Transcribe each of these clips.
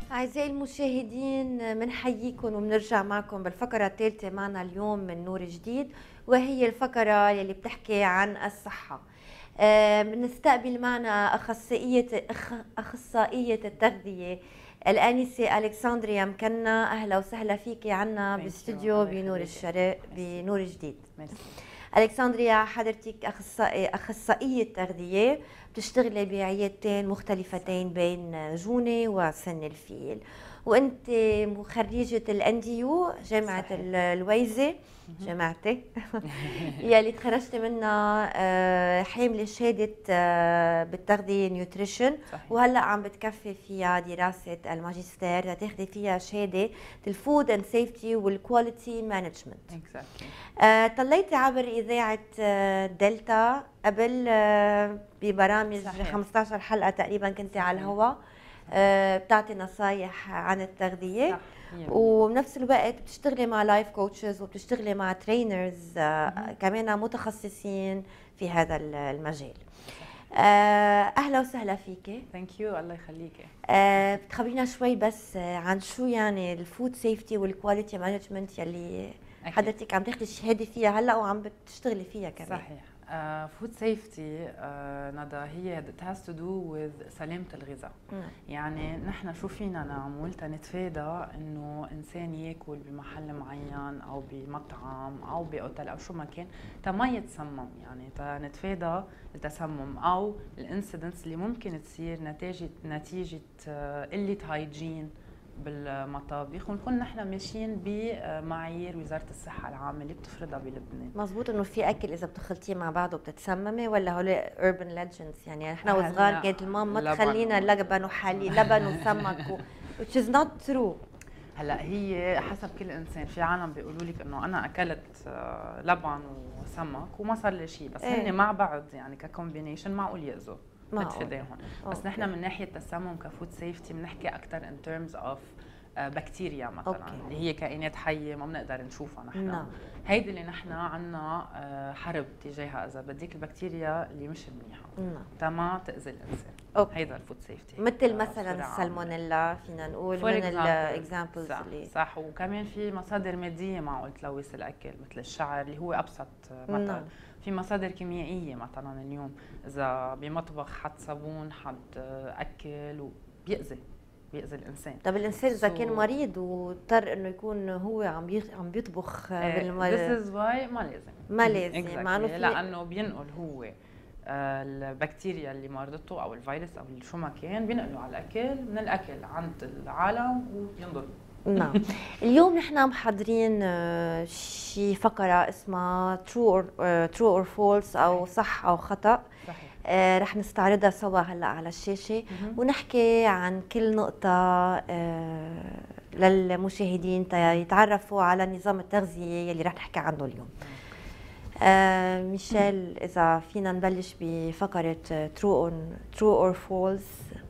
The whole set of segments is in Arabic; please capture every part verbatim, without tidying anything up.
أعزائي المشاهدين، منحييكم وبنرجع معكم بالفقرة الثالثة معنا اليوم من نور جديد، وهي الفقرة يلي بتحكي عن الصحة. آه، بنستقبل معنا أخصائية أخصائية التغذية الآنسة ألكسندريا مكنا. أهلا وسهلا فيكي عنا باستوديو بنور الشرق بنور جديد. ألكسندريا، حضرتك أخصائي أخصائية تغذية بتشتغلي بعيادتين مختلفتين بين جونة وسن الفيل، وأنت خريجة الأنديو جامعة الويزة جامعتي يلي تخرجتي منها حاملة شهادة بالتغذية نيوتريشن، وهلا عم بتكفي فيها دراسة الماجستير تاخذي فيها شهادة الفود اند سيفتي والكواليتي مانجمنت. طليتي عبر إذاعة دلتا قبل ببرامج خمسة عشر حلقة تقريبا كنتي على الهواء، بتعطي نصايح عن التغذية، صح. وبنفس الوقت بتشتغلي مع لايف كوتشز وبتشتغلي مع ترينرز كمان متخصصين في هذا المجال. اهلا وسهلا فيكي. ثانك يو. الله يخليكي. أه بتخبرينا شوي بس عن شو يعني الفود سيفتي والكواليتي مانجمنت يلي حضرتك عم تاخذي الشهاده فيها هلا وعم بتشتغلي فيها كمان. صحيح. فود سيفتي ندى هي it has to do with سلامة الغذاء. يعني نحن شو فينا نعمل تنتفادى انه انسان ياكل بمحل معين او بمطعم او باوتيل او شو ما كان تما يتسمم، يعني تنتفادى التسمم او الانسيدنتس اللي ممكن تصير نتيجة نتيجة قلة هايجين بالمطابخ، ونكون نحن ماشيين بمعايير وزاره الصحه العامه اللي بتفرضها بلبنان. مزبوط انه في اكل اذا بتخلطيه مع بعضه بتتسممي، ولا هول urban legends؟ يعني نحن وصغار كانت الماما تخلينا لبن وحليب لبن وسمك و... which is not true. هلا هي حسب كل انسان، في عالم بيقولوا لك انه انا اكلت لبن وسمك وما صار لي شيء، بس ايه؟ هن مع بعض يعني ككومبينيشن معقول ياذوا بتفيدهم. بس نحن من ناحيه التسمم كفود سيفتي بنحكي اكثر ان ترمز اوف بكتيريا مثلا، أوكي. اللي هي كائنات حيه ما بنقدر نشوفها نحن. نعم. هيدي اللي نحن عندنا حرب تجاهها اذا بديك، البكتيريا اللي مش منيحه نعم. تما تاذي الانسان. هيدا الفود سيفتي مثل مثلا السالمونيلا فينا نقول من الاكزامبلز اللي صح. وكمان في مصادر ماديه معقول تلوث الاكل مثل الشعر اللي هو ابسط مثل. نعم. في مصادر كيميائيه مثلا اليوم اذا بمطبخ حط صابون حط اكل وبيأذي بيأذي الانسان. طب الانسان اذا كان مريض واضطر انه يكون هو عم عم بيطبخ بالماء This is why ما لازم ما لازم exactly. مع انه لانه بينقل هو البكتيريا اللي مرضته او الفيروس او شو ما كان بينقلوا على الاكل من الاكل عند العالم وبينضروا. نعم. اليوم نحن محضرين شي فقرة اسمها true or, uh, true or false أو صح أو خطأ. صحيح. آه رح نستعرضها سوا هلا على الشاشة ونحكي عن كل نقطة آه للمشاهدين يتعرفوا على نظام التغذية يلي رح نحكي عنه اليوم. آه ميشيل، إذا فينا نبلش بفقرة true or, true or false.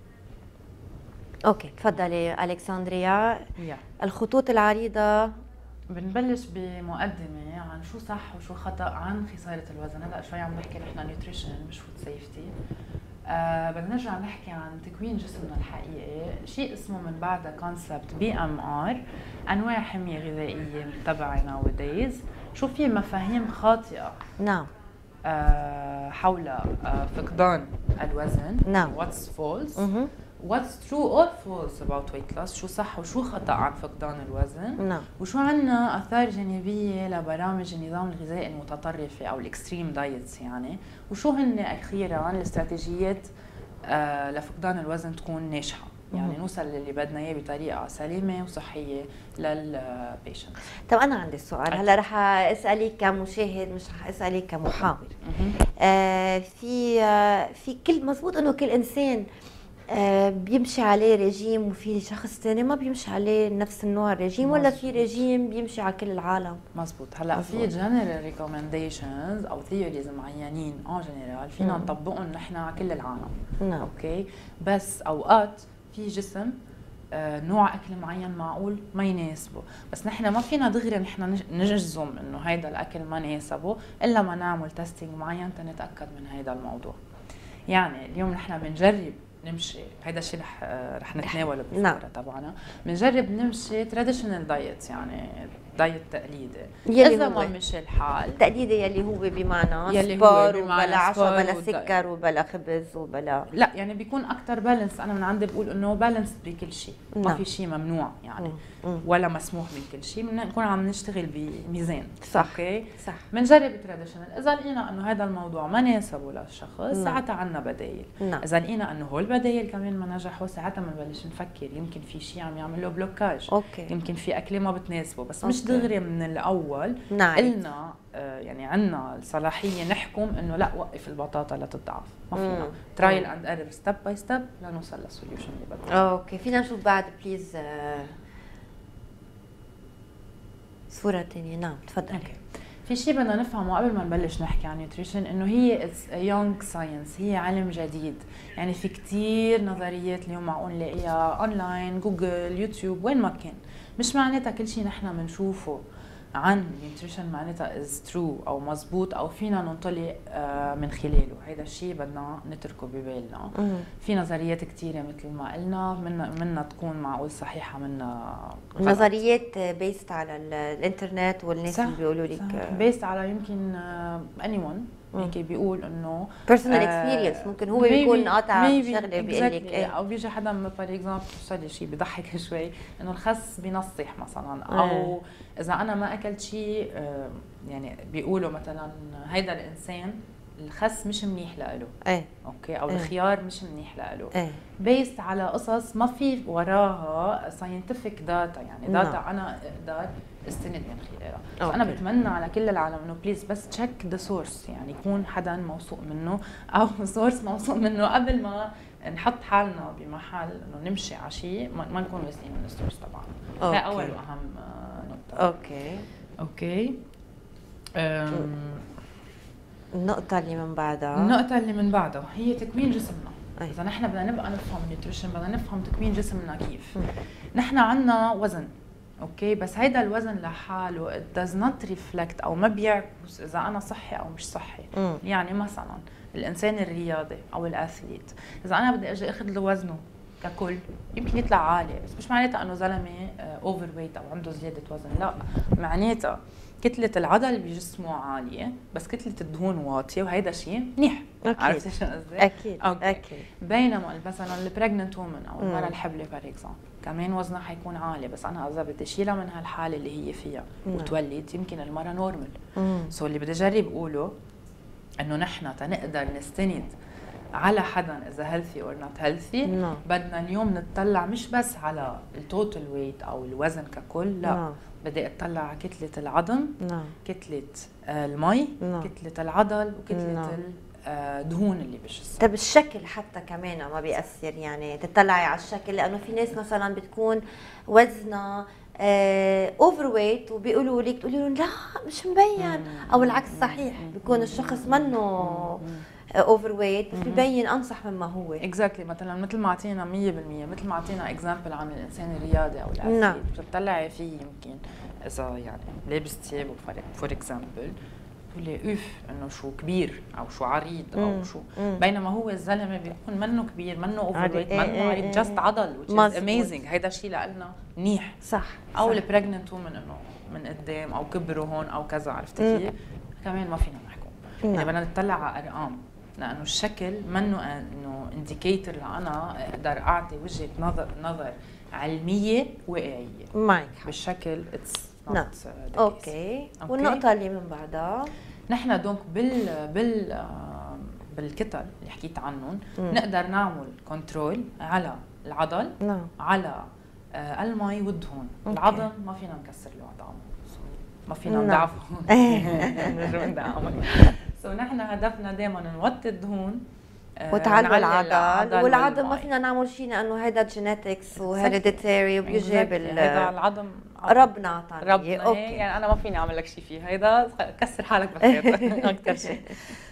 اوكي تفضلي ألكسندريا. yeah. الخطوط العريضة. بنبلش بمقدمة عن شو صح وشو خطأ عن خسارة الوزن. هلا شوي عم نحكي نحن نيوتريشن مش فود سيفتي. آه بدنا نرجع نحكي عن تكوين جسمنا الحقيقي، شيء اسمه من بعدها كونسبت بي ام ار، انواع حمية غذائية متبعة nowadays. شو في مفاهيم خاطئة نعم آه حول آه فقدان الوزن. نعم. what's false what's true or false about weight loss، شو صح وشو خطأ عن فقدان الوزن. نعم. وشو عنا آثار جانبية لبرامج النظام الغذائي المتطرفة أو الإكستريم دايتس يعني، وشو هن أخيراً الاستراتيجيات آه لفقدان الوزن تكون ناجحة، يعني نوصل للي بدنا إياه بطريقة سليمة وصحية للبيشنت. طب أنا عندي سؤال هلا رح أسألك كمشاهد مش رح أسألك كمحاور. آه في آه في كل مزبوط إنه كل إنسان آه بيمشي عليه ريجيم وفي شخص ثاني ما بيمشي عليه نفس النوع الريجيم، ولا في ريجيم بيمشي على كل العالم؟ مزبوط. هلا في جنرال ريكومنديشنز او ثيوريز معينين ان جنرال فينا نطبقهم نحن على كل العالم. نعم. اوكي، بس اوقات في جسم آه نوع اكل معين معقول ما يناسبه، بس نحن ما فينا دغري نحن نجزم انه هيدا الاكل ما ناسبه الا ما نعمل تيستينج معين تنتاكد من هيدا الموضوع. يعني اليوم نحن بنجرب نمشي، هيدا الشيء رح رح نتناوله بالفقره تبعنا. بنجرب نمشي تراديشنال دايت، يعني دايت تقليدي. اذا ما مشي الحال التقليدي يلي هو بمعنى سبار وبلا عشاء بلا سكر وبلا خبز وبلا، لا يعني بيكون اكثر بالانس. انا من عندي بقول انه بالانس بكل شيء، ما في شيء ممنوع يعني مم. ولا مسموح بكل شيء. بدنا نكون عم نشتغل بميزان. صح. اوكي صح. بنجرب تراديشنال. اذا لقينا انه هذا الموضوع ما ناسبه للشخص ساعتها عنا بدايل. نعم. اذا لقينا انه هول البدايل كمان ما نجحوا ساعتها بنبلش نفكر يمكن في شيء عم يعمل له بلوكاج. أوكي. يمكن في اكله ما بتناسبه، بس أوكي. مش دغري من الاول نعم. قلنا آه يعني عندنا الصلاحيه نحكم انه لا وقف البطاطا لتضعف. ما فينا ترايل اند ايرور ستيب باي ستيب لنوصل للسوليوشن اللي بدنا. اوكي فينا نشوف بعد بليز آه صورة ثانية. نعم تفضل. اوكي في شيء بدنا نفهمه قبل ما نبلش نحكي عن نيوتريشن، انه هي يونغ ساينس، هي علم جديد. يعني في كتير نظريات اليوم معقول نلاقيها اونلاين، جوجل، يوتيوب، وين ما كان. مش معناتها كل شيء نحن بنشوفه عن النيوتريشن معناتها از ترو او مزبوط او فينا ننطلق من خلاله. هيدا الشيء بدنا نتركه ببالنا. في نظريات كثيره مثل ما قلنا، منا منا تكون معقول صحيحه، منا نظريات بيست على الانترنت والناس اللي بيقولوا لك بيست على يمكن اني ون هيك بيقول انه بيرسونال اكسبيرينس. ممكن هو بيكون قاطع شغله بيقول لك ايه، او بيجي حدا فور اكزامبل صار شيء بضحك شوي انه الخس بينصح مثلا، او اذا انا ما اكلت شيء يعني بيقولوا مثلا هيدا الانسان الخس مش منيح لإله. ايه اوكي، او ايه. الخيار مش منيح لإله. ايه. بيست على قصص ما في وراها ساينتفك داتا، يعني داتا no. انا اقدر استند من خلالها. فانا بتمنى على كل العالم انه بليز بس تشيك ذا سورس، يعني يكون حدا موثوق منه او سورس موثوق منه قبل ما نحط حالنا بمحل انه نمشي على شيء ما نكون واثقين من السورس تبعنا. هي اول واهم نقطه. اوكي اوكي أم النقطة اللي من بعدها النقطة اللي من بعدها هي تكوين جسمنا. أي. إذا نحن بدنا نبقى نفهم النيوتريشن بدنا نفهم تكوين جسمنا كيف. م. نحن عنا وزن، اوكي، بس هيدا الوزن لحاله it does not reflect او ما بيعكس إذا أنا صحي أو مش صحي. م. يعني مثلا الإنسان الرياضي أو الأثليت، إذا أنا بدي أجي أخذ له وزنه ككل يمكن يطلع عالي، بس مش معناتها إنه زلمة أوفر ويت أو عنده زيادة وزن، لا، معناتها كتلة العضل بجسمه عالية بس كتلة الدهون واطية، وهيدا شيء منيح. عرفت شو قصدي؟ أكيد. أوكي. أكيد. بينما مثلا البريجننت وومن أو المرأة الحبلة فور اكزامبل كمان وزنها حيكون عالي، بس أنا إذا بدي أشيلها من هالحالة اللي هي فيها مم. وتولد يمكن المرأة نورمال. سو so اللي بدي أجرب أقوله إنه نحن تنقدر نستند على حدا إذا هيلثي أو نوت هيلثي، بدنا اليوم نتطلع مش بس على التوتال ويت أو الوزن ككل، لا نعم. بدي اطلع على كتلة العظم، نعم. كتلة آه المي، نعم. كتلة العضل، وكتلة نعم. الدهون اللي بالجسم. طب الشكل حتى كمان ما بيأثر؟ يعني تطلعي على الشكل، لأنه في ناس مثلا بتكون وزنها اوفر آه ويت وبيقولوا لك تقولي لهم لا مش مبين، او العكس صحيح، بيكون الشخص منه اوفر ويت بس ببين انصح مما هو. اكزاكتلي. مثلا مثل ما اعطينا مية بالمية مثل ما اعطينا اكزامبل عن الانسان الرياضي او الاثليت، نعم. بتطلعي فيه يمكن اذا يعني لابس ثياب فور اكزامبل تقولي اوف انه شو كبير او شو عريض او مم. شو مم. بينما هو الزلمه بيكون منه كبير، منه اوفر ويت، منه عريض، جاست عضل which is amazing. هيدا الشيء لنا منيح. صح. او البريجننت وومن انه من قدام او كبروا هون او كذا، عرفتي كيف؟ كمان ما فينا نحكم. يعني بدنا نطلع على ارقام، لانه الشكل منه انه انديكيتور لانا اقدر اعطي وجهه نظر نظر علميه واقعيه. معك بالشكل اتس نعم. اوكي. والنقطه اللي من بعدها نحن دونك بال بال بالكتل اللي حكيت عنهم نقدر نعمل كنترول على العضل، نعم. على المي والدهون. العظم ما فينا نكسر له عظامه، ما فينا نضعفه، نرجع ندعمه. سو نحن هدفنا دائما نوطي الدهون وتعلوا العضل، والعظم ما فينا نعمل شيء لانه هيدا جينيتكس وهيريديتري وبيجي بال هيدا العظم ربنا عطانا ربنا. اوكي يعني انا ما فيني اعمل لك شيء فيه، هيدا كسر حالك بالحيط اكثر شيء.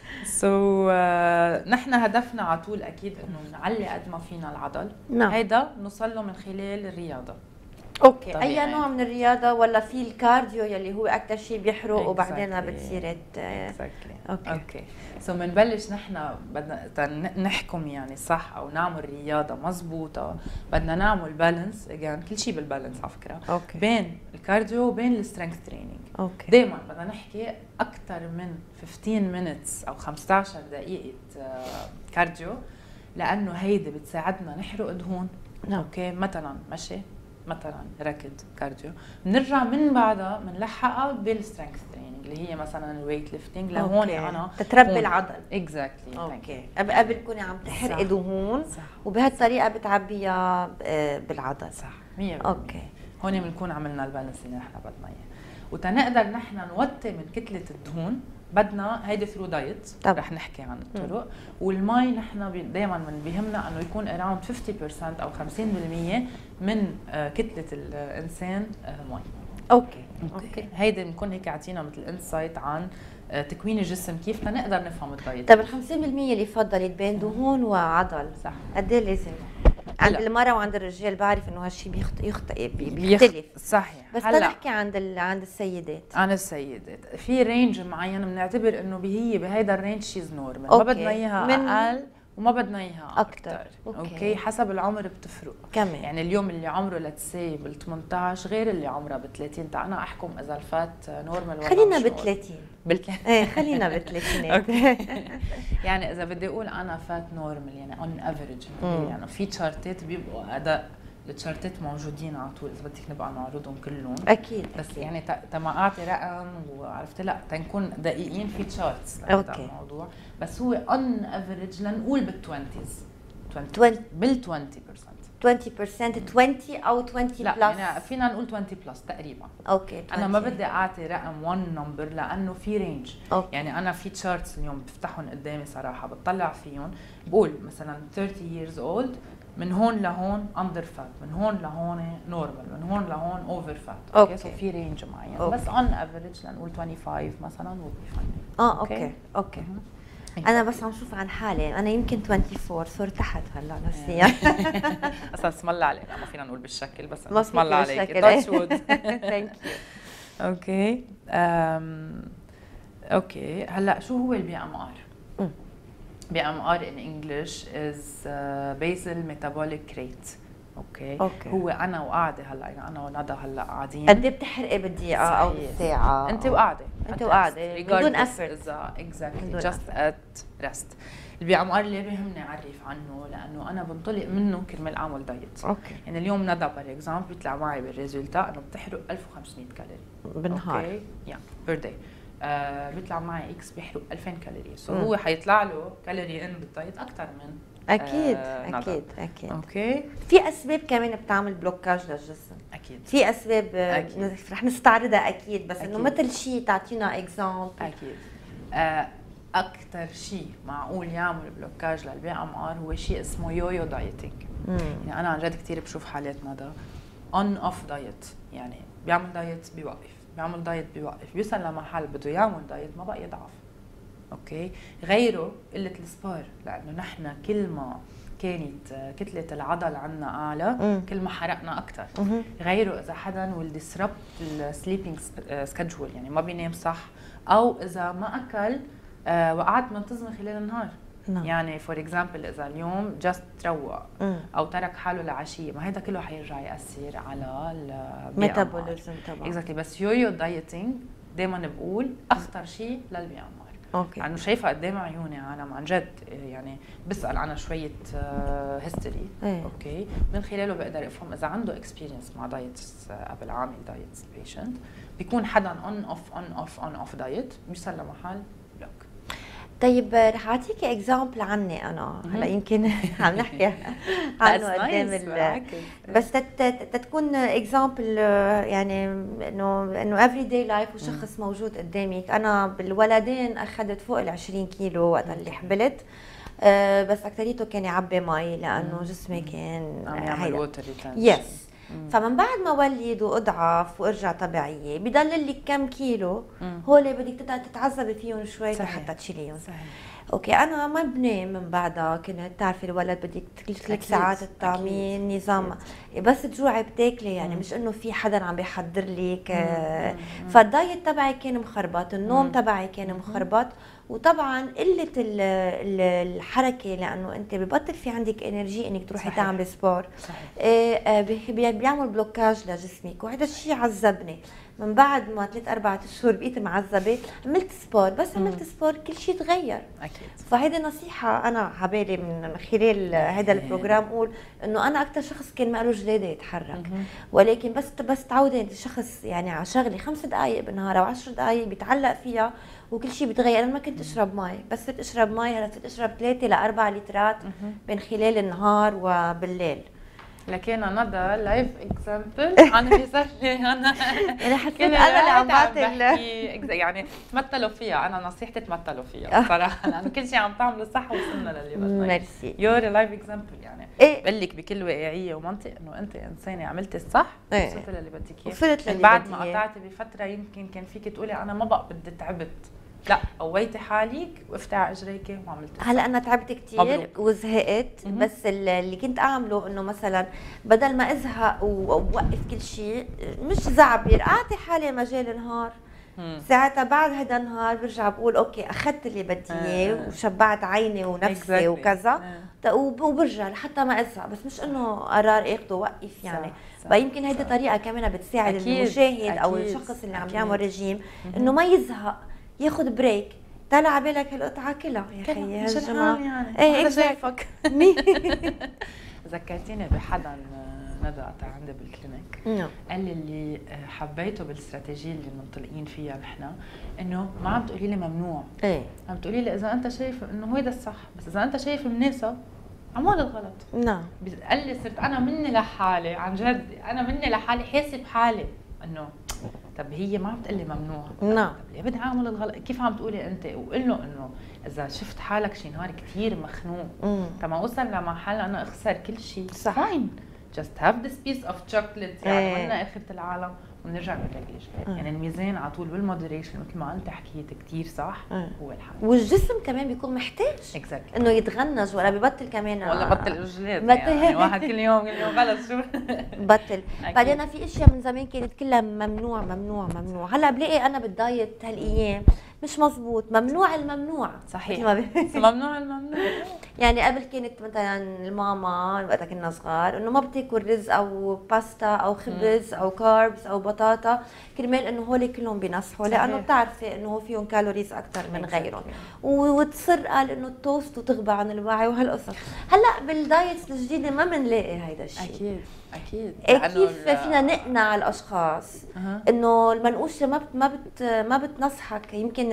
سو so, uh, نحن هدفنا على طول اكيد انه نعلي قد ما فينا العضل. نعم. هيدا نوصل له من خلال الرياضه. اوكي طبيعي. اي نوع من الرياضه ولا في الكارديو يلي هو اكثر شيء بيحرق Exactly. وبعدين بتصير exactly. اوكي اوكي سو بنبلش نحن بدنا نحكم يعني صح او نعمل رياضه مزبوطه، بدنا نعمل بالانس اجين، كل شيء بالبالانس على فكره أوكي. بين الكارديو وبين السترينث تريننج. اوكي دائما بدنا نحكي اكثر من خمستاشر مينتس او خمسطعش دقيقه كارديو، لانه هيدي بتساعدنا نحرق دهون. نعم. اوكي مثلا مشي، مثلا ركض كارديو، بنرجع من بعدها بنلحقها بالسترينث تريننج اللي هي مثلا الويت ليفتنج لهون انا تتربي العضل. اكزاكتلي. اوكي قبل تكوني عم تحرقي دهون وبهالطريقه بتعبيها بالعضل. صح مية بالمية. اوكي هون بنكون عملنا البالانس اللي نحن بدنا اياه. وتنقدر نحن نوطي من كتله الدهون بدنا هيدي ثرو دايت، رح نحكي عن الطرق. والمي نحن دائما من بيهمنا انه يكون اراوند خمسين بالمية او خمسين بالمية من كتله الانسان مي. اوكي اوكي هيدي بنكون هيك عطينا مثل انسايت عن تكوين الجسم كيف تنقدر نفهم الدايت. طيب ال خمسين بالمية اللي فضلت بين دهون وعضل صح قد ايه لازم؟ عند المرأة وعند الرجال بعرف انه هالشيء بيخط يخط بيختلف. صحيح. بس هلا نحكي عند ال... عند السيدات. عن السيدات في رينج معين بنعتبر انه هي بهيدا الرينج شيز نورمال، ما بدنا اياها من... اقل وما بدنا اياها اكثر. أوكي. اوكي حسب العمر بتفرق كمان. يعني اليوم اللي عمره لتسي بال ثمنطعش غير اللي عمرها ب ثلاثين. تا انا احكم اذا الفات نورمال ولا خلينا ب ثلاثين. بال ايه خلينا ب ثلاثين. يعني اذا بدي اقول انا فات نورمال يعني اون افريج، يعني في تشارتات بيبقوا اداء، التشارتات موجودين على طول اذا بدك نبقى نعرضهم كلهم اكيد. بس أكيد. يعني تما اعطي رقم وعرفت لا تنكون دقيقين في تشارتس لهذا الموضوع. بس هو اون افريج لنقول بالتوينتيز بال عشرين بالمية عشرين بالمية عشرين او عشرين بلس. لا يعني فينا نقول عشرين بلس تقريبا. اوكي انا ما بدي اعطي رقم واحد نمبر لانه في رينج. أوكي. يعني انا في تشارتس اليوم بفتحهم قدامي صراحه بتطلع فيهم بقول مثلا ثلاثين years old من هون لهون اندر فات، من هون لهون نورمال، من هون لهون اوفر فات. اوكي سو في رينج معين. أوكي. بس اون افريج لنقول خمسة وعشرين مثلا وبيفاين. اه اوكي اوكي, أوكي. انا بس عم شوف عن حالي انا يمكن أربعة وعشرين صرت تحت هلا نفسيا. اصلا اسم الله عليك، ما فينا نقول بالشكل بس اسم الله عليك. تاتش وود. ثانك يو. اوكي اوكي هلا شو هو البي ام ار؟ بي ام ار in English is uh, basal metabolic rate. اوكي اوكي هو انا وقاعده هلا يعني انا وندى هلا قاعدين قد ايه بتحرقي بالدقيقه او بالساعه؟ انت وقاعده انت وقاعده بدون افورت. exactly just at rest. البي ام ار اللي بيهمني اعرف عنه لانه انا بنطلق منه كرمال اعمل دايت. اوكي يعني اليوم ندى بار اكزامبل بيطلع معي بالريزلتا انه بتحرق ألف وخمسمية كالوري بالنهار. اوكي يا بير داي. آه بيطلع معي اكس بيحرق ألفين كالوري، سو هو حيطلع له كالوري ان بالدايت اكثر من اكيد آه اكيد اكيد. اوكي في اسباب كمان بتعمل بلوكاج للجسم. اكيد في اسباب أكيد. رح نستعرضها اكيد بس أكيد. انه مثل شيء تعطينا اكزامبل. اكيد. آه اكثر شيء معقول يعمل بلوكاج للبي ام ار هو شيء اسمه يويو دايتنج. يعني انا عن جد كثير بشوف حالات ندى اون اوف دايت، يعني بيعمل دايت بيوقف، بيعمل دايت بيوقف، بيوصل لمحل بده يعمل دايت ما بقى يضعف. اوكي غيره قله السبار، لانه نحن كل ما كانت كتله العضل عندنا اعلى مم. كل ما حرقنا اكثر. غيره اذا حدا ويل ديسربت السليبينج سكجول، يعني ما بينام صح، او اذا ما اكل آه وقعد منتظمه خلال النهار. نعم. يعني فور اكزامبل اذا اليوم جاست تروق او ترك حاله لعشيه، ما هيدا كله حيرجع ياثر على الميتابوليزم تبعه. اكزاكتلي. بس يويو دايتنج دائما بقول اخطر شيء للبي ام ار. اوكي لانه شايفه قدام عيوني عالم عن جد يعني بسال عنها شويه هيستوري. ايه. اوكي من خلاله بقدر افهم اذا عنده اكسبيرينس مع دايتس قبل عامل دايتس بيشنت، بيكون حدا اون اوف اون اوف اون اوف دايت بيوصل لمحل بلوك. طيب رح اعطيكي اكزامبل عني انا هلا يمكن عم نحكي عنه قدام ال بس تتكون اكزامبل يعني انه انه افري داي لايف وشخص موجود قدامك. انا بالولدين اخذت فوق ال عشرين كيلو وقت اللي حبلت، أه بس اكثريته كان يعبي مي لانه جسمي كان عم يعمل ووتر ريتنشن. يس. فمن بعد ما ولد واضعف وارجع طبيعيه بضل لك كم كيلو هول بدك تتعذبي فيهم شوي حتى تشيليهم. اوكي انا ما بنام من بعدها، كنت تعرفي الولد بدك كل ثلاث ساعات التامين نظام، بس تجوعي بتاكلي يعني مم. مش انه في حدا عم بيحضر لك. آه فالدايت تبعي كان مخربط، النوم مم. تبعي كان مخربط، وطبعا قله الحركه لانه انت ببطل في عندك انرجي انك تروحي تعملي سبور. آه بيعمل بلوكاج لجسمك، وهذا الشيء عذبني. من بعد ما ثلاث أربعة أشهر بقيت معذبة، عملت سبور، بس عملت سبور كل شيء تغير. أكيد. فهيدي نصيحة أنا عبالي من خلال هذا البروجرام أقول إنه أنا أكثر شخص كان ما له جلادة يتحرك، ولكن بس بس تعودي الشخص يعني على شغلة خمس دقائق بالنهار أو عشر دقائق بيتعلق فيها وكل شيء بيتغير. أنا ما كنت أشرب مي، بس صرت أشرب مي، هلا صرت أشرب ثلاثة لأربع لترات بين خلال النهار وبالليل. لكن ندى لايف اكزامبل عن اللي انا انا حسيت انا اللي عم بعطي يعني تمثلوا فيها. انا نصيحتي تمثلوا فيها صراحه، لانه كل شيء عم تعملوا صح وصلنا للي بدنا. ميرسي. يور لايف اكزامبل يعني إيه؟ بقول لك بكل واقعيه ومنطق انه انت انسانه عملتي الصح وصلتي إيه؟ للي بدك اياه. وصلت للي بعد ما قطعتي بفتره يمكن كان فيك تقولي انا ما بقى بدي تعبت، لا قويتي حالك وقفتي على اجريك وعملتي. هلا انا تعبت كثير وزهقت، بس اللي كنت اعمله انه مثلا بدل ما ازهق ووقف كل شيء، مش زعبر، اعطي حالي مجال نهار. ساعتها بعد هذا النهار برجع بقول اوكي اخذت اللي بدي اياه وشبعت عيني ونفسي exactly. وكذا آه. وبرجع لحتى ما ازهق، بس مش انه قرار اخده وقف يعني. فيمكن هيدي طريقه كمان بتساعد المشاهد أكيد. او الشخص اللي عم يعمل ريجيم انه ما يزهق، ياخذ بريك. طلع على بالك هالقطعه كلها يا خيي هالجماعه يعني. ايه شايفك. ذكرتيني بحدا ندى قطع عندي بالكلينيك قال لي اللي حبيته بالاستراتيجيه اللي منطلقين فيها نحن انه ما عم تقولي لي ممنوع، ايه عم تقولي لي اذا انت شايف انه هيدا الصح، بس اذا انت شايف مناسب عمول الغلط. نعم. قال لي صرت انا مني لحالي، عن جد انا مني لحالي حاسب حالي انه طب هي ما عم تقول لي ممنوع. نعم. طب ليه بدي اعمل الغلط؟ كيف عم تقولي انت؟ وقول له انه اذا شفت حالك شي نهار كثير مخنوق تما اوصل لمحل انا اخسر كل شيء، فاين just have this piece of chocolate يعني منا اخرة العالم ونرجع نرجع. يعني الميزان على طول بالمودريشن مثل ما قلت حكيت كثير صح أه. هو الحل. والجسم كمان بيكون محتاج exactly. انه يتغنج ولا ببطل كمان ولا بطل اجلاد يعني واحد كل يوم كل يوم خلص شو بطل. بعدين في اشياء من زمان كانت كلها ممنوع ممنوع ممنوع، هلا بلاقي انا بالدايت هالايام مش مزبوط، ممنوع الممنوع. صحيح. ممنوع الممنوع. يعني قبل كانت مثلا الماما وقتها كنا صغار انه ما بتاكل رز او باستا او خبز او كاربس او بطاطا كرمال انه هول كلهم بينصحوا، لانه بتعرفي انه فيهم كالوريز اكثر من غيرهم، وتصر قال انه التوست وتغبى عن الوعي وهالقصص. هلا بالدايتس الجديده ما بنلاقي هيدا الشيء. اكيد اكيد. كيف فينا نقنع الاشخاص أه. انه المنقوشه ما بت ما بت ما بتنصحك؟ يمكن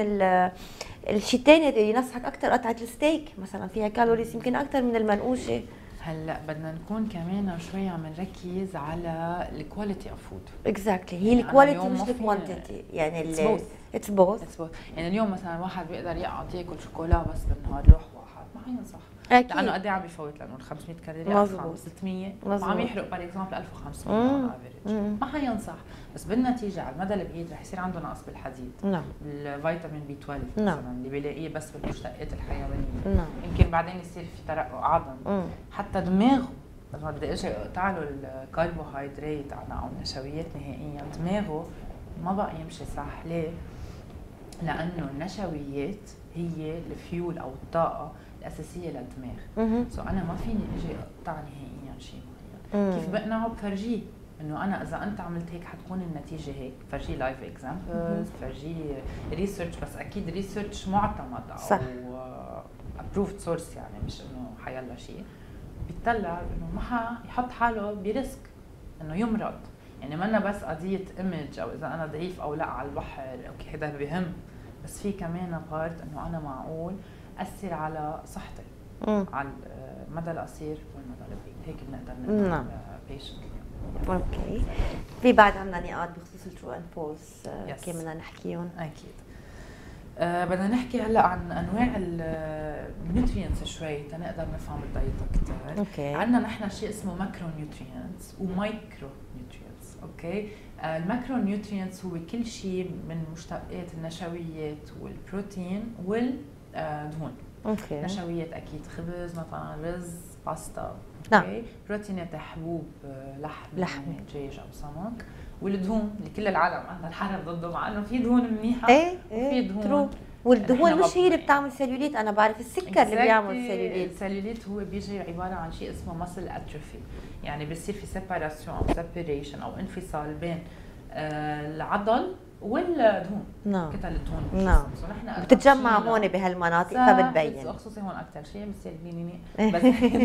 الشيء الثاني اللي ينصحك اكثر قطعه الستيك مثلا فيها كالوريز يمكن اكثر من المنقوشه. هلا بدنا نكون كمان شوي عم نركز على الكواليتي اوف فود. اكزاكتلي هي الكواليتي مش الكوانتيتي، يعني اتس بوث. يعني اليوم مثلا واحد بيقدر يقعد ياكل شوكولا بس بالنهار روح واحد ما حينصح أكيد. لانه قد ايه عم بفوت؟ لانه خمسمية كالوري ستمية وعم يحرق بار اكزامبل ألف وخمسمية على افريج، ما حينصح. بس بالنتيجه على المدى البعيد رح يصير عنده نقص بالحديد، نعم، بالفيتامين بي اثناشر نعم. مثلا اللي بيلاقيه بس بالمشتقات الحيوانيه، نعم. يمكن بعدين يصير في ترقق عظم، مم. حتى دماغه لما بدي اجي اقطع له الكربوهيدرات او النشويات نهائيا دماغه ما بقى يمشي صح. ليه؟ لانه النشويات هي الفيول او الطاقه الاساسيه للدماغ. سو so انا ما فيني اجي اقطع نهائيا شيء معين. كيف بقنعه؟ بفرجيه انه انا اذا انت عملت هيك حتكون النتيجه هيك، فرجيه لايف اكزامبلز، فرجيه ريسيرش، بس اكيد ريسيرش معتمد او ابروفد سورس، يعني مش انه حيلا شيء. بيطلع انه ما يحط حاله بريسك انه يمرض. يعني ما بس قضيه ايمج او اذا انا ضعيف او لا على البحر، اوكي هذا بهم، بس في كمان بارت انه انا معقول اثر على صحتي مم. على المدى القصير والمدى البعيد. هيك بنقدر نعمل بيشنت. اوكي. في بعد عندنا نقاط بخصوص الترو اند فولس كيف بدنا نحكيهم؟ اكيد. أه بدنا نحكي هلا عن انواع النيوترينتس شوي تنقدر نفهم الدايت اكثر. اوكي. عندنا نحن شيء اسمه ماكرو نيوترينتس ومايكرو نيوترينتس. اوكي. أه الماكرو نيوترينتس هو كل شيء من مشتقات النشويات والبروتين والدهون. اوكي. نشويات اكيد خبز مثلا، رز، باستا. نعم. اوكي. بروتينات حبوب، لحم، لحمة، دجاج او سمك. والدهون اللي كل العالم عندها الحرب ضده، مع انه في دهون منيحه ايه وفي ايه دهون ترو. والدهون نحن مش هي اللي ما- بتعمل سيلوليت، انا بعرف السكر اللي بيعمل سيلوليت. السيلوليت هو بيجي عباره عن شيء اسمه مسل اتروفي، يعني بيصير في سيباراسيون او سيبريشن او انفصال بين آه العضل والدهون. نعم. كتل الدهون. نعم. نحن بتتجمع هون بهالمناطق فبتبين. خصوصي هون اكثر شيء بصير بيني بس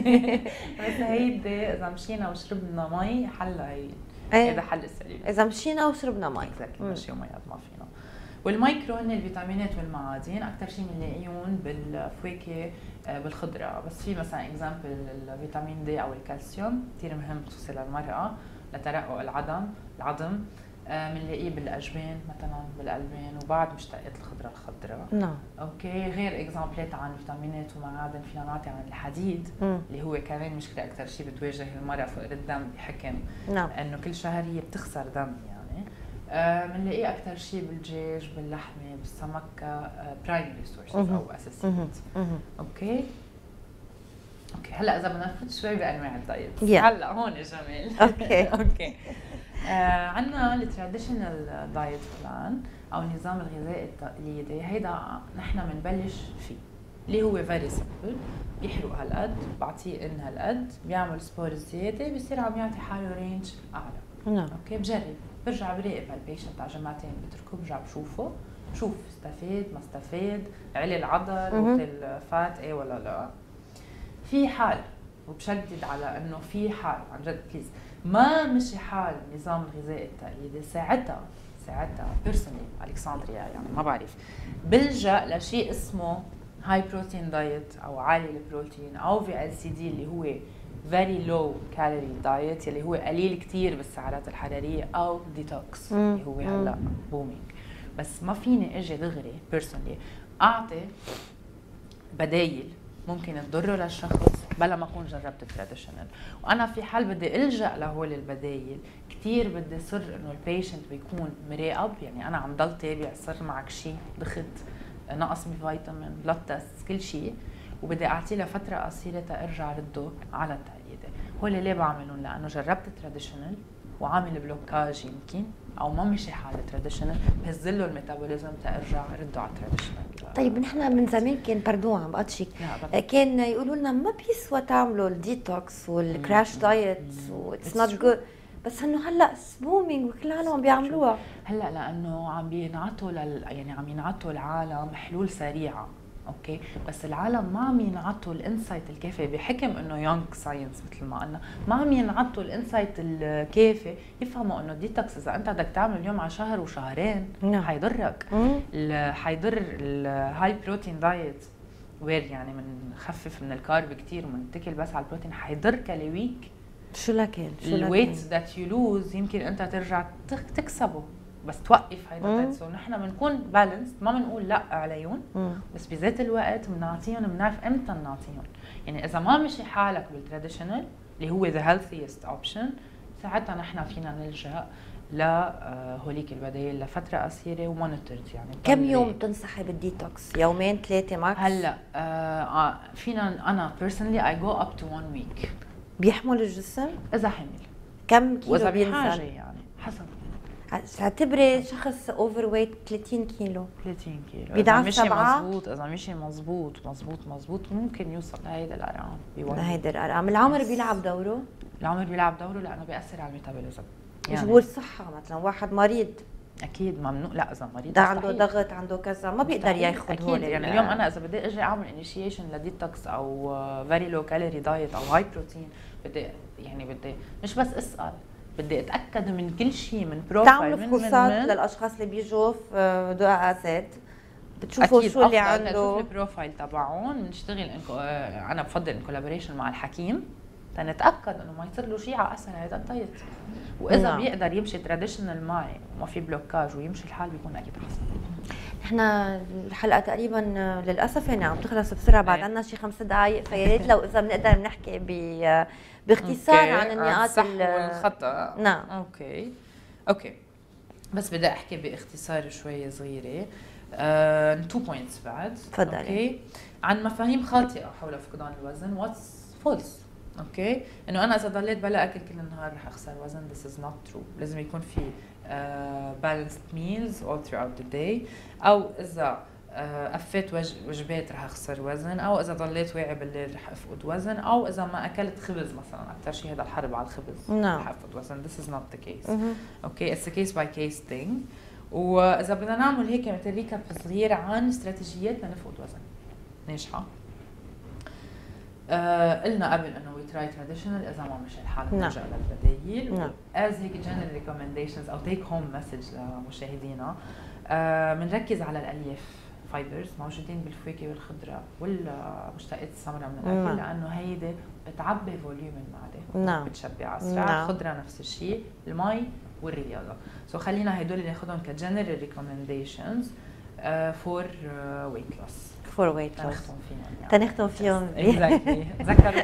بس هيدي اذا مشينا وشربنا مي حلها هي. هذا حل السيلوليت. اذا مشينا وشربنا مي. اكزاكتلي. مشي ومي قد ما فينا. والمايكرو هن الفيتامينات والمعادن، اكثر شيء بنلاقيهم بالفواكه بالخضره، بس في مثلا اكزامبل الفيتامين دي او الكالسيوم كثير مهم خصوصي للمراه لترقق العظم العظم بنلاقيه بالاجبان مثلا، بالالبان، وبعد مشتقات الخضره الخضراء. نعم. اوكي. غير اكزامبلات عن فيتامينات ومعادن فينا نعطي عن الحديد مم. اللي هو كمان مشكله اكثر شيء بتواجه المراه، فقر الدم بحكم. نعم. انه كل شهر هي بتخسر دم يعني. بنلاقيه آه اكثر شيء بالدجاج، باللحمه، بالسمك، برايمري سورسز او اساسيات. اوكي. اوكي. هلا اذا بدنا نفوت شوي بانواع الدايت. yeah. هلا هون جميل. اوكي. اوكي. آه عندنا التراديشنال دايت بلان او النظام الغذائي التقليدي، هيدا نحن بنبلش فيه اللي هو فيري سمبل، بيحرق هالقد، بعطيه ان هالقد، بيعمل سبور زياده، بيصير عم يعطي حاله رينج اعلى. نعم. اوكي. بجرب، برجع براقب هالبيشنت على جمعتين، بتركه برجع بشوفه، بشوف استفاد ما استفاد، علي العضل وقتل فات ايه ولا لا. في حال، وبشدد على انه في حال عن جد بليز ما مشي حال النظام الغذائي التقليدي، ساعتها ساعتها بيرسونلي الكسندريا يعني ما بعرف بلجأ لشيء اسمه هاي بروتين دايت او عالي البروتين او في ال سي دي اللي هو very low calorie diet اللي هو قليل كتير بالسعرات الحراريه، او ديتوكس اللي هو هلا بومينج. بس ما فيني اجي دغري بيرسونلي اعطي بدايل ممكن تضره للشخص بلا ما اكون جربت التراديشنال. وانا في حال بدي الجا لهول البدايل كثير بدي صر انه البيشنت بيكون مراقب، يعني انا عم ضل تابع، صر معك شيء، دخت نقص بفيتامين، بلاد تيست، كل شيء، وبدي اعطيه لفتره قصيره تارجع رده على التقليدي. هول ليه بعملهم؟ لانه جربت التراديشنال وعامل بلوكاج يمكن او ما مشي حال التراديشنال، بهزله الميتابوليزم تارجع رده على التراديشنال. طيب نحن من زمان كان باردون عم بقطشك، كان يقولوا لنا ما بيسوى تعملوا الديتوكس والكراش دايت واتس نوت جود، بس انه هلا بومينج وكل العالم عم بيعملوها. هلا لانه عم بينعطوا لل يعني عم ينعطوا العالم حلول سريعه. اوكي. بس العالم ما عم ينعطوا الانسايت الكافي بحكم انه يونغ ساينس مثل ما قلنا، ما عم ينعطوا الانسايت الكافي يفهموا انه الديتوكس اذا انت بدك تعمل اليوم على شهر وشهرين نعم. حيضرك. حيضر الهاي بروتين دايت وير يعني بنخفف من الكارب كثير وبنتكل بس على البروتين، حيضر كالويك. شو لكن شو الويت ذات يو لوز يمكن انت ترجع تكسبه بس توقف هيدا الدايت. سو نحن بنكون بالانس، ما بنقول لا عليهم، بس بذات الوقت بنعطيهم، بنعرف امتى نعطيهم. يعني اذا ما مشي حالك بالتراديشنال اللي هو ذا هيلثيست اوبشن، ساعتها نحن فينا نلجا لهوليك البدايل لفتره قصيره ومونيتورد. يعني كم يوم بتنصحي بالديتوكس؟ يومين ثلاثه ماكس؟ هلا آه فينا انا بيرسونلي اي جو اب تو وان ويك. بيحمل الجسم اذا حمل كم كيلو واذا بينزل؟ بحاجه يعني حسب. اعتبري شخص اوفر ويت ثلاثين كيلو ثلاثين كيلو بيدعم مشي سبعة مزبوط، اذا مشي مزبوط مزبوط مزبوط ممكن يوصل لهيدا الارقام. لهيدا الارقام. العمر بيلعب دوره؟ العمر بيلعب دوره لانه بياثر على الميتابوليزم. يعني مش الصحه مثلا واحد مريض اكيد ممنوع، لا اذا مريض ده عنده ضغط عنده كذا ما بيقدر ياخذ هول. يعني اليوم انا اذا بدي اجي اعمل انيشيشن لديتوكس او فيري لو كالوري دايت او هاي بروتين، بدي يعني بدي مش بس اسال، بدي اتاكد من كل شيء، من بروفايل، تعملوا فحوصات للاشخاص اللي بيجوا في دعاء زاد، بتشوفوا شو اللي عنده، بتشوفوا البروفايل تبعهم. بنشتغل انا بفضل الكولابوريشن مع الحكيم تنتاكد انه ما يصير له شيء على اثر هذا الدايت، واذا نعم. بيقدر يمشي تراديشنال معي وما في بلوكاج ويمشي الحال بيكون اكيد احسن. نحن الحلقه تقريبا للاسف يعني عم تخلص بسرعه، بعد عنا شي خمس دقائق، فيا ريت لو اذا بنقدر بنحكي ب باختصار عن النقاط الصح والخطا. نعم. اوكي اوكي بس بدي احكي باختصار شوي صغيره. تو بوينتس بعد. تفضلي. اوكي، عن مفاهيم خاطئه حول فقدان الوزن. واتس فولس. اوكي، انه انا اذا ضليت بلا اكل كل النهار رح اخسر وزن. This is not true. لازم يكون في uh, balanced meals all throughout the day. او اذا uh, قفيت وج وجبات رح اخسر وزن، او اذا ضليت واعي بالليل رح افقد وزن، او اذا ما اكلت خبز مثلا، اكثر شيء هذا الحرب على الخبز نعم. رح افقد وزن. This is not the case. مهم. اوكي، it's a case by case thing. واذا بدنا نعمل هيك مثل ريكاب صغير عن استراتيجيات لنفقد وزن ناجحه. آه، قلنا قبل انه وي تراي تراديشنال، اذا ما مشى الحال نرجع للبدايل. نعم. از هيك جنرال ريكومنديشنز او تيك هوم مسج لمشاهدينا، بنركز آه على الالياف فايبرز موجودين بالفواكه والخضره والمشتقات السمراء من الاكل. نعم. لانه هيدي بتعبي فوليوم المعده. نعم. بتشبع اسرع. نعم. الخضره نفس الشيء، المي والرياضه. سو so خلينا هدول ناخذهم كجنرال ريكومنديشنز فور ويت لوس. فور ويت لوس تنختم فيهم يعني. تنختم فيهم اكزاكتلي. ذكرون.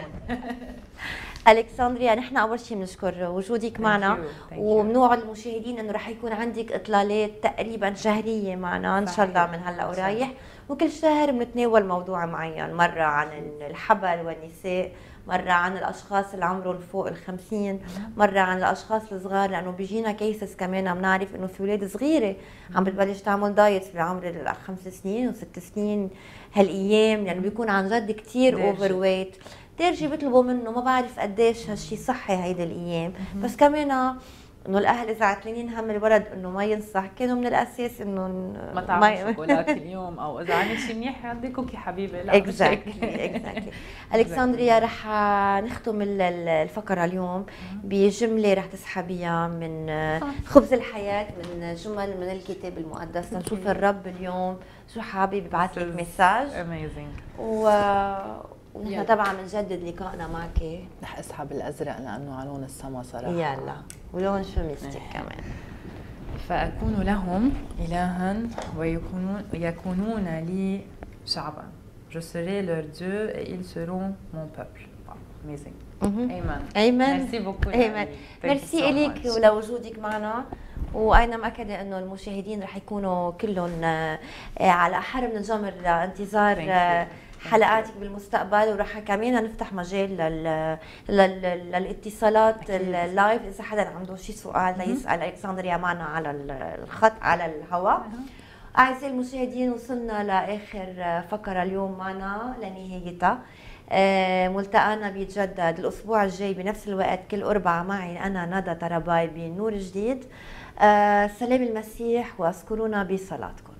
الكسندريا، نحن اول شيء بنشكر وجودك معنا، وبنوعد المشاهدين انه رح يكون عندك اطلالات تقريبا شهريه معنا ان شاء الله من هلا ورايح، وكل شهر بنتناول موضوع معين، مره عن الحبل والنساء، مرة عن الأشخاص اللي عمرهم فوق الخمسين، مرة عن الأشخاص الصغار، لأنه بيجينا كيسز كمان بنعرف إنه في أولاد صغيرة عم بتبلش تعمل دايت بعمر الخمس سنين وست سنين هالأيام، لأنه يعني بيكون عن جد كتير أوفر ويت. دارجي بيطلبوا منه، ما بعرف قديش هالشي صحي هيدا الأيام، بس كمان انه الاهل اذا عتلانين هم الولد انه ما ينصح، كانوا من الاساس انه ما تعمل شوكولا كل يوم، او اذا عملت شيء منيح عندك كوكي حبيبي. لا اكزاكتلي اكزاكتلي. الكسندريا، رح نختم الفقره اليوم بجمله رح تسحبيها من خبز الحياه، من جمل من الكتاب المقدس. نشوف الرب اليوم شو حابب يبعث لك مساج اميزنج. و ونحن طبعا بنجدد لقائنا معك. رح اسحب الازرق لانه على لون السما صراحه. يلا، ولون شو ميستك كمان. فاكون لهم الها ويكونون يكونون لي شعبا. Je serai leur Dieu et ils seront mon peuple. Amazing. Amen. Amen. Merci beaucoup. Amen. ميرسي إليك ولوجودك معنا، وأنا مأكدة إنه المشاهدين رح يكونوا كلهم على أحر من الجمر لانتظار حلقاتك بالمستقبل، وراح كمان نفتح مجال لل... لل... للاتصالات اللايف اذا حدا عنده شي سؤال ليسال الكسندريا معنا على الخط على الهواء. اعزائي المشاهدين، وصلنا لاخر فقره اليوم معنا لنهايتها. ملتقانا بيتجدد الاسبوع الجاي بنفس الوقت كل اربعاء معي انا ندى طراباي بنور جديد. سلام المسيح، واذكرونا بصلاتكم.